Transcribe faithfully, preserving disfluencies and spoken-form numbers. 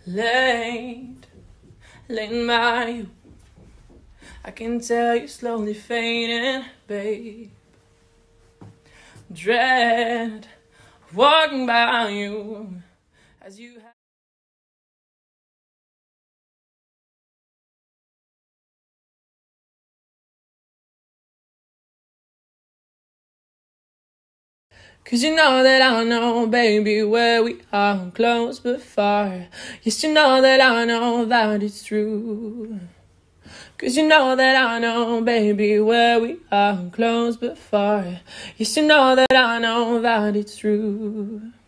Late, late in my youth, I can tell you slowly fading, babe. Dread walking by you as you have. Cause you know that I know, baby, where we are close but far. Yes, you know that I know that it's true. Cause you know that I know, baby, where we are close but far. Yes, you know that I know that it's true.